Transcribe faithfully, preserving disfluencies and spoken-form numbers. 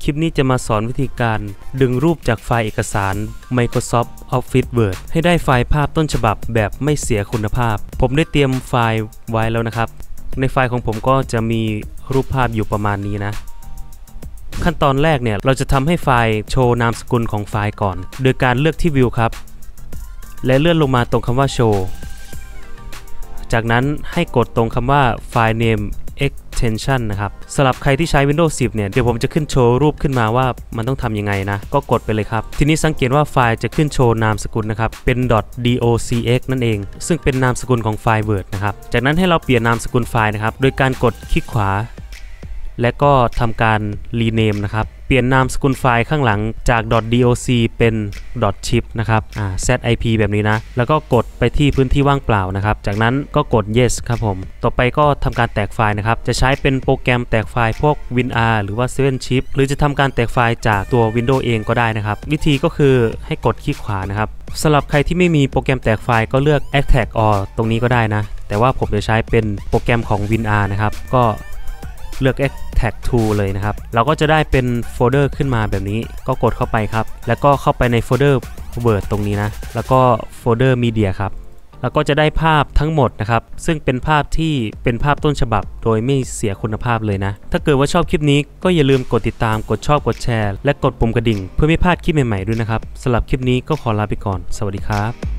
ลิปนี้จะมาสอนวิธีการดึงรูปจากไฟล์เอกสาร Microsoft Office Word ให้ได้ไฟล์ภาพต้นฉบับแบบไม่เสียคุณภาพผมได้เตรียมไฟล์ไว้แล้วนะครับในไฟล์ของผมก็จะมีรูปภาพอยู่ประมาณนี้นะขั้นตอนแรกเนี่ยเราจะทำให้ไฟล์โชว์นามสกุลของไฟล์ก่อนโดยการเลือกที่ View ครับและเลื่อนลงมาตรงคำว่า Show จากนั้นให้กดตรงคำว่า File Name Extension นะครับสำหรับใครที่ใช้ Windows สิบ เนี่ยเดี๋ยวผมจะขึ้นโชว์รูปขึ้นมาว่ามันต้องทำยังไงนะก็กดไปเลยครับทีนี้สังเกตว่าไฟล์จะขึ้นโชว์นามสกุลนะครับเป็น .docx นั่นเองซึ่งเป็นนามสกุลของไฟล์ Word นะครับจากนั้นให้เราเปลี่ยนนามสกุลไฟล์นะครับโดยการกดคลิกขวาและก็ทำการ rename นะครับเปลี่ยนนามสกุลไฟล์ข้างหลังจาก .doc เป็น .chip นะครับอ่า zip แบบนี้นะแล้วก็กดไปที่พื้นที่ว่างเปล่านะครับจากนั้นก็กด yes ครับผมต่อไปก็ทำการแตกไฟล์นะครับจะใช้เป็นโปรแกรมแตกไฟล์พวก WinR หรือว่า เซเว่น chip หรือจะทำการแตกไฟล์จากตัว Windows เองก็ได้นะครับวิธีก็คือให้กดคลิกขวานะครับสำหรับใครที่ไม่มีโปรแกรมแตกไฟล์ก็เลือก extract all ตรงนี้ก็ได้นะแต่ว่าผมจะใช้เป็นโปรแกรมของ WinR นะครับก็เลือก Extract to เลยนะครับเราก็จะได้เป็นโฟลเดอร์ขึ้นมาแบบนี้ก็กดเข้าไปครับแล้วก็เข้าไปในโฟลเดอร์ Word ตรงนี้นะแล้วก็โฟลเดอร์ Media ครับแล้วก็จะได้ภาพทั้งหมดนะครับซึ่งเป็นภาพที่เป็นภาพต้นฉบับโดยไม่เสียคุณภาพเลยนะถ้าเกิดว่าชอบคลิปนี้ก็อย่าลืมกดติดตามกดชอบกดแชร์และกดปุ่มกระดิ่งเพื่อไม่พลาดคลิปใหม่ๆด้วยนะครับสำหรับคลิปนี้ก็ขอลาไปก่อนสวัสดีครับ